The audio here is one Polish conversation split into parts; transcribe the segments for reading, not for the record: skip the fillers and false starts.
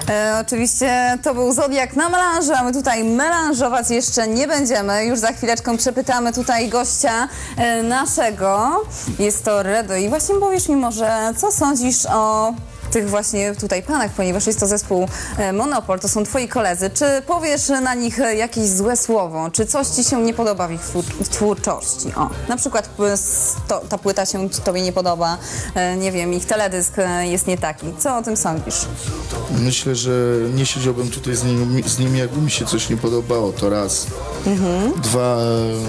Oczywiście to był Zodiak na melanżu, a my tutaj melanżować jeszcze nie będziemy. Już za chwileczkę przepytamy tutaj gościa naszego. Jest to Redo i właśnie powiesz mi może, co sądzisz o tych właśnie tutaj panach, ponieważ jest to zespół Monopol, to są twoi koledzy. Czy powiesz na nich jakieś złe słowo? Czy coś ci się nie podoba w ich twórczości? O, na przykład ta płyta się tobie nie podoba, nie wiem, ich teledysk jest nie taki. Co o tym sądzisz? Myślę, że nie siedziałbym tutaj z nimi, jakby mi się coś nie podobało, to raz. Dwa,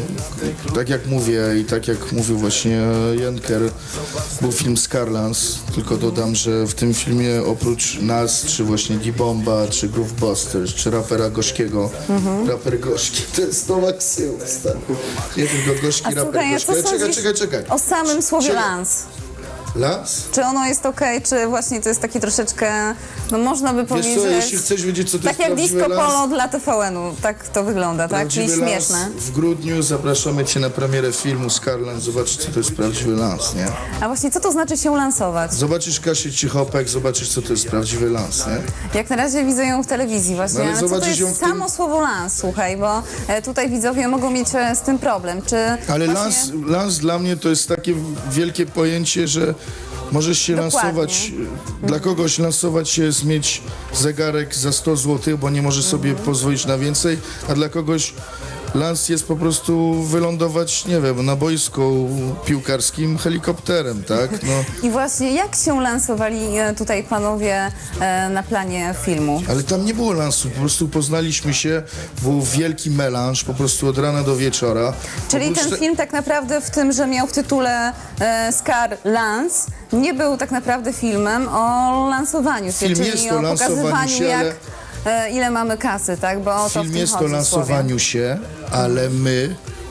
tak jak mówię i tak jak mówił właśnie Jenker, był film Scarlans, tylko dodam, że w tym filmie oprócz nas, czy właśnie D-Bomba, czy Groove Busters, czy rapera Gorzkiego, raper Gorzki, to jest to maksimum, stary. Nie tylko Gorzki, raper Gorzki. Czekaj. O samym słowie Lans. Lans? Czy ono jest okej, czy właśnie to jest taki troszeczkę, no można by powiedzieć... Wiesz co, jeśli chcesz wiedzieć, co to tak jest jak prawdziwy disco Lans, polo dla TVN-u, tak to wygląda, tak? Czyli śmieszne. W grudniu zapraszamy cię na premierę filmu Scarlans, zobacz, co to jest prawdziwy lans, nie? A właśnie, co to znaczy się lansować? Zobaczysz Kasię Cichopek, zobaczysz, co to jest prawdziwy lans, nie? Jak na razie widzę ją w telewizji właśnie, ale co to jest ją samo słowo lans, słuchaj, bo tutaj widzowie mogą mieć z tym problem, czy... Ale właśnie... lans dla mnie to jest takie wielkie pojęcie, że możesz się lansować, dla kogoś lansować się jest mieć zegarek za 100 zł, bo nie może sobie pozwolić na więcej, a dla kogoś lans jest po prostu wylądować, nie wiem, na boisku piłkarskim helikopterem, tak? No. I właśnie jak się lansowali tutaj panowie na planie filmu? Ale tam nie było lansu, po prostu poznaliśmy się, był wielki melanż, po prostu od rana do wieczora. Czyli ten film tak naprawdę w tym, że miał w tytule Scar Lans, nie był tak naprawdę filmem o lansowaniu się, czyli o pokazywaniu się, jak... ile mamy kasy, tak? Bo o to film jest o lansowaniu się, ale my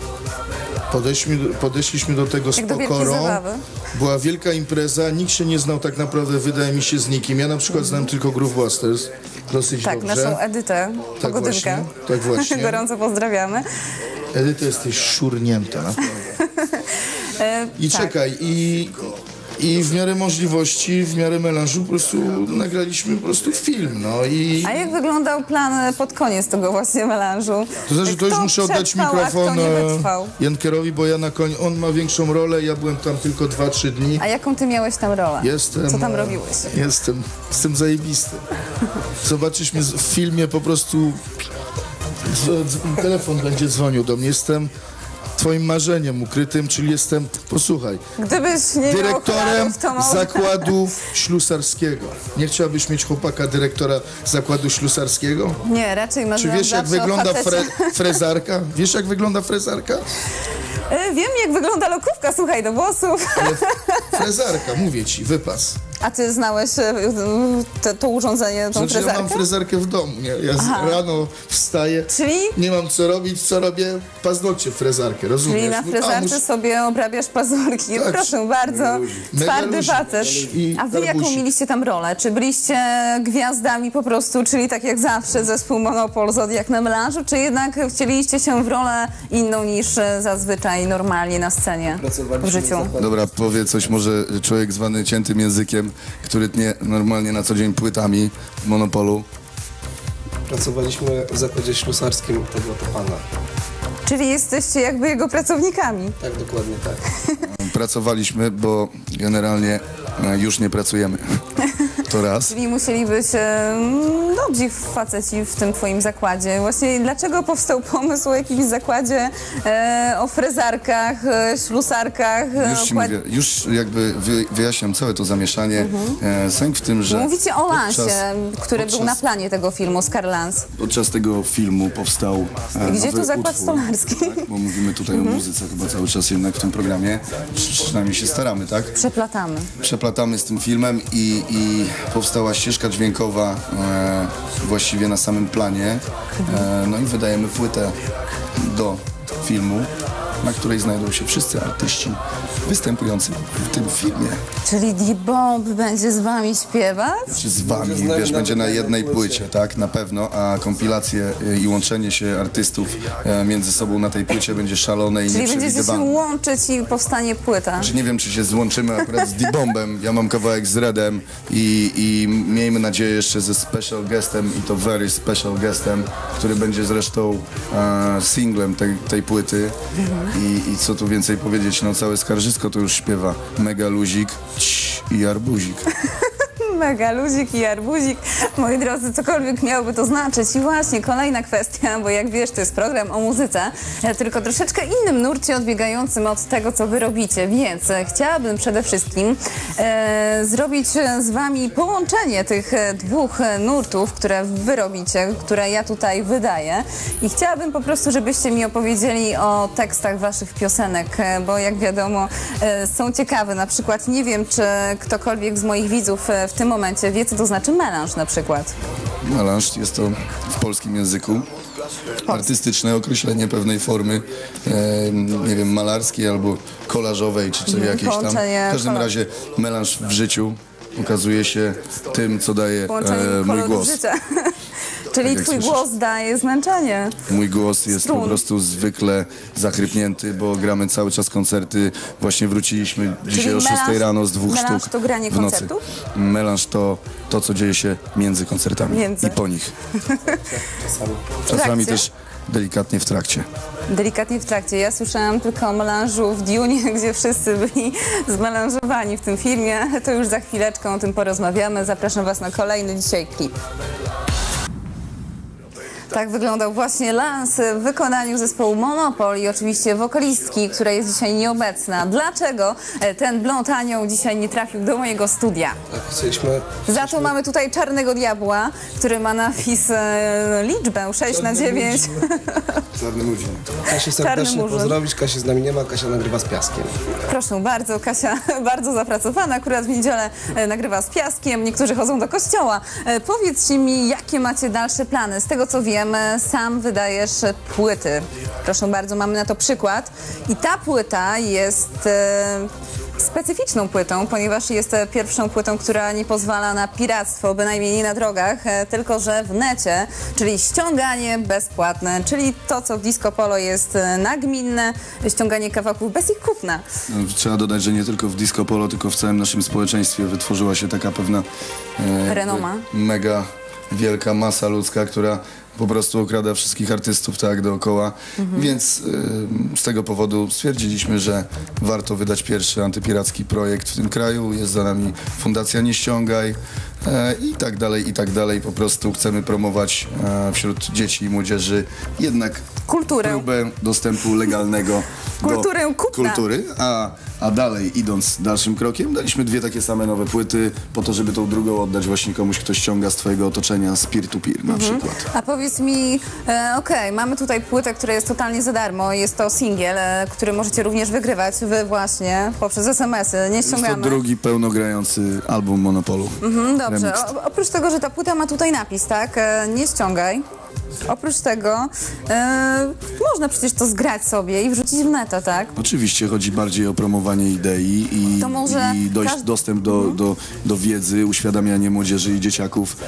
podeszliśmy do tego z pokorą. Była wielka impreza, nikt się nie znał tak naprawdę, wydaje mi się, z nikim. Ja na przykład znam tylko Groove Busters dosyć dobrze. Tak, naszą Edytę, Pogodynkę. Tak właśnie. Gorąco pozdrawiamy. Edyta, jesteś szurnięta, naprawdę. I tak. Czekaj, i w miarę możliwości, w miarę melanżu po prostu nagraliśmy po prostu film, no i... A jak wyglądał plan pod koniec tego właśnie melanżu? To znaczy, to już muszę oddać mikrofon Jenkerowi, bo ja on ma większą rolę, ja byłem tam tylko 2-3 dni. A jaką ty miałeś tam rolę? Co tam robiłeś? Jestem zajebisty. Zobaczysz mnie w filmie, po prostu telefon będzie dzwonił do mnie, jestem twoim marzeniem ukrytym, czyli jestem, posłuchaj, gdybyś nie dyrektorem zakładu ślusarskiego. Nie chciałabyś mieć chłopaka dyrektora zakładu ślusarskiego? Nie, raczej marzyłam. Czy wiesz, jak wygląda frezarka? Wiesz, jak wygląda frezarka? Wiem, jak wygląda lokówka, słuchaj, do włosów. Ale frezarka, mówię ci, wypas. A ty znałeś to urządzenie, tą frezarkę? Ja mam frezarkę w domu, nie? Ja rano wstaję, nie mam co robić, co robię? Paznokcie frezarkę, rozumiesz? Czyli na frezarce sobie obrabiasz pazurki. Tak, proszę bardzo, twardy facet. A wy jaką mieliście tam rolę? Czy byliście gwiazdami po prostu, czyli tak jak zawsze zespół Monopol, Zodiak na melanżu, czy jednak wcieliliście się w rolę inną niż zazwyczaj normalnie na scenie w życiu? Dobra, powie coś może człowiek zwany ciętym językiem, który tnie normalnie na co dzień płytami w Monopolu. Pracowaliśmy w zakładzie ślusarskim tego pana. Czyli jesteście jakby jego pracownikami. Tak, dokładnie tak. Pracowaliśmy, bo generalnie już nie pracujemy. To raz. Czyli musieli być dobrzy faceci w tym twoim zakładzie. Właśnie dlaczego powstał pomysł o jakimś zakładzie o frezarkach, ślusarkach? Już ci mówię, już jakby wyjaśniam całe to zamieszanie. Sęk w tym, że... Mówicie o lansie, który był na planie tego filmu, Scarlans. Podczas tego filmu powstał gdzie tu zakład stolarski? Tak, bo mówimy tutaj o muzyce chyba cały czas jednak w tym programie. Przynajmniej się staramy, tak? Przeplatamy. Przeplatamy z tym filmem i powstała ścieżka dźwiękowa właściwie na samym planie. No i wydajemy płytę do filmu. na której znajdą się wszyscy artyści występujący w tym filmie. Czyli D-Bomb będzie z wami śpiewać? Czy z wami, wiesz, będzie na jednej płycie, tak, na pewno, a kompilacje i łączenie się artystów między sobą na tej płycie będzie szalone i Czyli będziecie się nieprzewidywane. łączyć i powstanie płyta. Znaczy, nie wiem, czy się złączymy akurat z D-Bombem, ja mam kawałek z Redem i miejmy nadzieję jeszcze ze special guestem i to very special guestem, który będzie zresztą singlem tej płyty i co tu więcej powiedzieć, no całe Skarżysko to już śpiewa Mega Luzik i Arbuzik. Mega luzik i arbuzik. Moi drodzy, cokolwiek miałoby to znaczyć. I właśnie kolejna kwestia, bo jak wiesz, to jest program o muzyce, tylko troszeczkę innym nurcie, odbiegającym od tego, co wy robicie. Więc chciałabym przede wszystkim zrobić z wami połączenie tych dwóch nurtów, które wy robicie, które ja tutaj wydaję. I chciałabym po prostu, żebyście mi opowiedzieli o tekstach waszych piosenek, bo jak wiadomo, są ciekawe. Na przykład nie wiem, czy ktokolwiek z moich widzów w tym momencie wie, co to znaczy melanż na przykład. Melanż jest to w polskim języku artystyczne określenie pewnej formy, nie wiem, malarskiej albo kolażowej, czy jakiejś tam. W każdym razie melanż w życiu ukazuje się tym, co daje mój głos. Życia. Czyli tak twój słyszysz. głos daje zmęczenie. Mój głos jest Strun. po prostu zwykle zachrypnięty, bo gramy cały czas koncerty. Właśnie wróciliśmy dzisiaj o 6 rano z 2 melanż sztuk to granie w nocy. koncertów? Melanż to, co dzieje się między koncertami Między. i po nich. trakcie? Czasami też delikatnie w trakcie. Delikatnie w trakcie. Ja słyszałam tylko o melanżu w Dune, gdzie wszyscy byli zmelanżowani w tym filmie. To już za chwileczkę o tym porozmawiamy. Zapraszam was na kolejny dzisiaj klip. Tak wyglądał właśnie Lans w wykonaniu zespołu Monopol i oczywiście wokalistki, która jest dzisiaj nieobecna. Dlaczego ten blond anioł dzisiaj nie trafił do mojego studia? Tak, chcieliśmy... Za to mamy tutaj Czarnego Diabła, który ma napis liczbę 6 na 9. Czarny murzyn. Kasię Czarny serdecznie murzyn. pozdrowić, Kasi z nami nie ma, Kasia nagrywa z Piaskiem. Proszę bardzo, Kasia bardzo zapracowana, akurat w niedzielę nagrywa z Piaskiem, niektórzy chodzą do kościoła. Powiedzcie mi, jakie macie dalsze plany? Z tego co wiem, sam wydajesz płyty. Proszę bardzo, mamy na to przykład. I ta płyta jest specyficzną płytą, ponieważ jest pierwszą płytą, która nie pozwala na piractwo, bynajmniej nie na drogach, tylko że w necie, czyli ściąganie bezpłatne, czyli to, co w Disco Polo jest nagminne, ściąganie kawałków bez ich kupna. No, trzeba dodać, że nie tylko w Disco Polo, tylko w całym naszym społeczeństwie wytworzyła się taka pewna Renoma. mega wielka masa ludzka, która po prostu okrada wszystkich artystów tak dookoła, więc z tego powodu stwierdziliśmy, że warto wydać pierwszy antypiracki projekt w tym kraju. Jest za nami Fundacja Nie Ściągaj i tak dalej. Po prostu chcemy promować wśród dzieci i młodzieży jednak Kulturę. próbę dostępu legalnego Kulturę do kupna. kultury, a dalej idąc dalszym krokiem, daliśmy 2 takie same nowe płyty po to, żeby tą drugą oddać właśnie komuś, kto ściąga z twojego otoczenia z peer-to-peer na przykład. A powiedz mi, okej, mamy tutaj płytę, która jest totalnie za darmo. Jest to singiel, który możecie również wygrywać wy właśnie poprzez SMS-y. Nie Jest to ściągamy. drugi pełnogrający album Monopolu. Dobrze. Remix. Oprócz tego, że ta płyta ma tutaj napis, tak? Nie ściągaj. Oprócz tego można przecież to zgrać sobie i wrzucić w neta, tak? Oczywiście chodzi bardziej o promowanie idei To może i dostęp do wiedzy, uświadamianie młodzieży i dzieciaków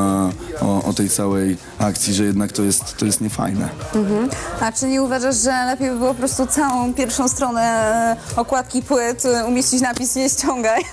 o tej całej akcji, że jednak to jest niefajne. A czy nie uważasz, że lepiej by było po prostu całą pierwszą stronę okładki płyt umieścić napis nie ściągaj?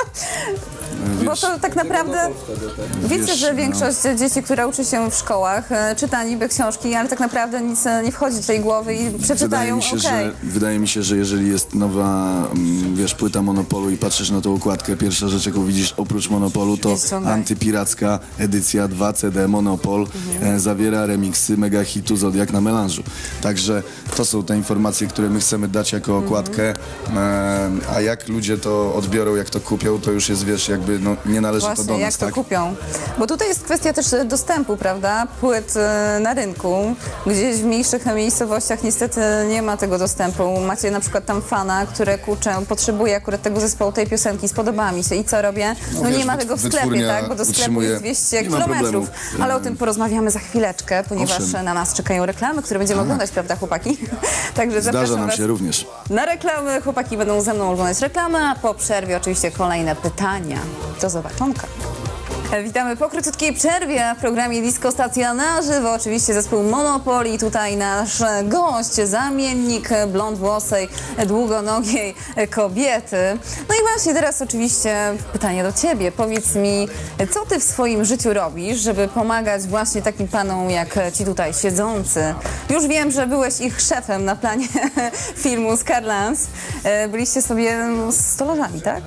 Bo to tak naprawdę wiecie, Wiesz, że no. większość dzieci, które uczy się w szkołach, czyta niby książki, ale tak naprawdę nic nie wchodzi do tej głowy i przeczytają, Wydaje mi się, że jeżeli jest nowa, płyta Monopolu i patrzysz na tą okładkę, pierwsza rzecz, jaką widzisz oprócz Monopolu, to Nie ściągaj. antypiracka edycja 2 CD Monopol zawiera remiksy mega hitu Zodiak na melanżu. Także to są te informacje, które my chcemy dać jako okładkę, a jak ludzie to odbiorą, jak to kupią, to już jest, jakby no nie należy Właśnie, to do jak nas, to tak? kupią? Bo tutaj jest kwestia też dostępu, prawda? Płyt na rynku. Gdzieś w mniejszych miejscowościach niestety nie ma tego dostępu. Macie na przykład tam fana, które kurczę, potrzebuje akurat tego zespołu, tej piosenki, spodoba mi się i co robię? No wiesz, nie ma tego w sklepie, wytwórnia tak? Bo do sklepu utrzymuje- jest 200 nie ma kilometrów. problemu. Ale o tym porozmawiamy za chwileczkę, ponieważ Owszem. na nas czekają reklamy, które będziemy oglądać, prawda chłopaki? Także Zdarza zapraszam nam was się również. na reklamy. Chłopaki będą ze mną oglądać reklamy, a po przerwie oczywiście kolejne pytania. Do zobaczonka. Witamy po króciutkiej przerwie w programie Disco Stacja na żywo. Oczywiście zespół Monopol i tutaj nasz gość, zamiennik blond włosej, długonogiej kobiety. No i właśnie teraz oczywiście pytanie do ciebie. Powiedz mi, co ty w swoim życiu robisz, żeby pomagać właśnie takim panom jak ci tutaj siedzący? Już wiem, że byłeś ich szefem na planie filmu Scarlans. Byliście sobie stolarzami, tak?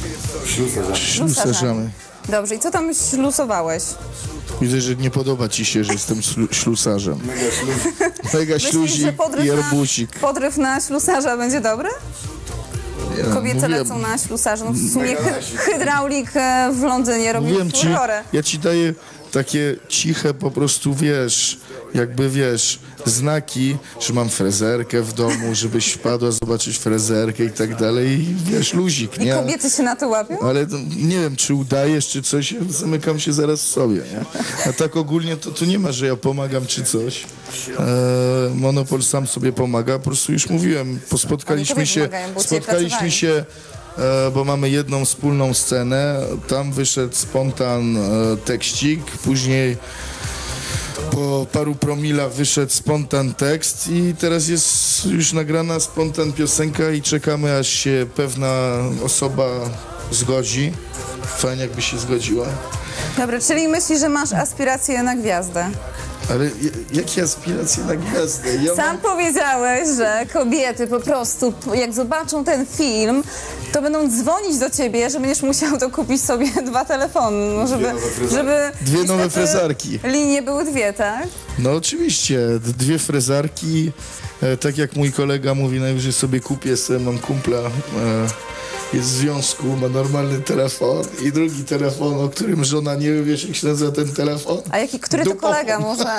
Ślusarzami. Dobrze, i co tam ślusowałeś? Widzę, że nie podoba ci się, że jestem ślusarzem. Mega Myślisz, że śluzik i arbusik. podryw na ślusarza będzie dobry? Kobiety mówiłem- lecą na ślusarza. No w sumie hydraulik w Londynie robi Mówiłem ci, furorę. ja ci daję takie ciche po prostu, wiesz, jakby wiesz, znaki, że mam frezerkę w domu, żebyś wpadła zobaczyć frezerkę i tak dalej i wiesz, luzik, I nie? kobiety się na to łapią? Ale to, nie wiem, czy udajesz, czy coś, zamykam się zaraz w sobie, nie? A tak ogólnie to tu nie ma, że ja pomagam, czy coś. Monopol sam sobie pomaga, po prostu już mówiłem, spotkaliśmy Oni się, tobie pomagają, bo u ciebie pracowali. bo mamy jedną wspólną scenę, tam wyszedł spontan tekścik, później po paru promilach wyszedł spontan tekst i teraz jest już nagrana spontan piosenka i czekamy, aż się pewna osoba zgodzi. Fajnie, jakby się zgodziła. Dobra, czyli myślisz, że masz aspiracje na gwiazdę? Ale jakie aspiracje na gwiazdę? Ja Sam powiedziałeś, że kobiety po prostu, jak zobaczą ten film, to będą dzwonić do ciebie, że będziesz musiał to kupić sobie 2 telefony, no żeby Dwie nowe niestety frezarki. linie były 2, tak? No oczywiście, 2 frezarki. Tak jak mój kolega mówi, najwyżej sobie kupię, mam kumpla, jest w związku, ma normalny telefon i drugi telefon, o którym żona nie wie, wiesz, jak się nazywa ten telefon. A który to Dupofon. kolega?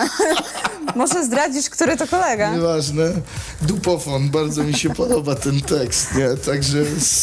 Może zdradzisz, który to kolega? Nieważne. Dupofon, bardzo mi się podoba ten tekst, nie? Także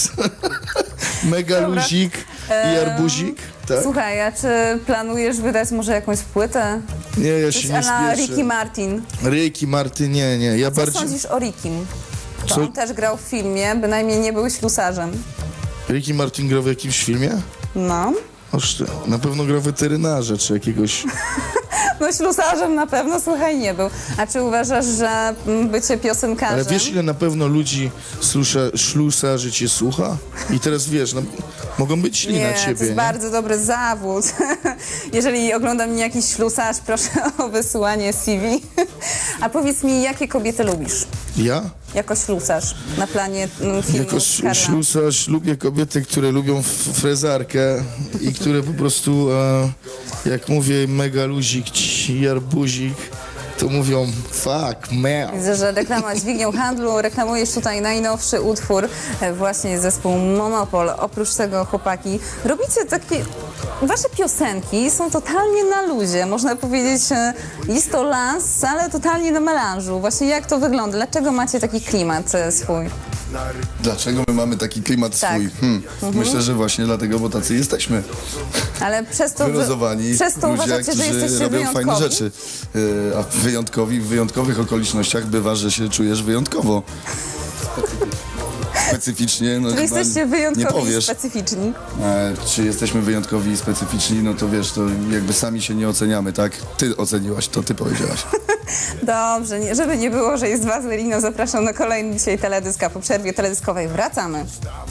mega Dobra. luzik i arbuzik, tak? Słuchaj, a czy planujesz wydać może jakąś płytę? Nie, ja Coś się nie a la spieszę. Ricky Martin. Ricky Martin, nie. Ja Co bardziej... sądzisz o Rickim? To Co? on też grał w filmie, bynajmniej nie był ślusarzem. Ricky Martin grał w jakimś filmie? No. Oż ty, na pewno grał weterynarza czy jakiegoś... No ślusarzem na pewno, słuchaj, nie był. A czy uważasz, że bycie piosenkarzem... Ale wiesz, ile na pewno ludzi ślusarzy cię słucha? I teraz wiesz, no, mogą być źli na Nie, ciebie, to jest nie? bardzo dobry zawód. Jeżeli ogląda mnie jakiś ślusarz, proszę o wysyłanie CV. A powiedz mi, jakie kobiety lubisz? Ja? Jako ślusarz na planie filmu Jako Scarlans. ślusarz lubię kobiety, które lubią frezarkę i które po prostu, jak mówię mega luzik i arbuzik, to mówią fuck, man. Widzę, że reklama dźwignią handlu. Reklamujesz tutaj najnowszy utwór, właśnie zespół Monopol. Oprócz tego, chłopaki, robicie takie... Wasze piosenki są totalnie na luzie. Można powiedzieć, jest to lans, ale totalnie na melanżu. Właśnie jak to wygląda? Dlaczego macie taki klimat swój? Dlaczego my mamy taki klimat Tak. swój? Myślę, że właśnie dlatego, bo tacy jesteśmy. Ale przez to, Wyluzowani przez to ludzie, uważacie, że którzy jesteście robią wyjątkowi? fajne rzeczy. A w wyjątkowych okolicznościach bywa, że się czujesz wyjątkowo. Specyficznie, no Czyli chyba jesteście nie wyjątkowi i powiesz. specyficzni. Czy jesteśmy wyjątkowi i specyficzni, no to wiesz, to jakby sami się nie oceniamy, tak? Ty oceniłaś, to ty powiedziałaś. Dobrze, żeby nie było, że jest 2 z Lino, zapraszam na kolejny dzisiaj teledysk, a po przerwie teledyskowej wracamy.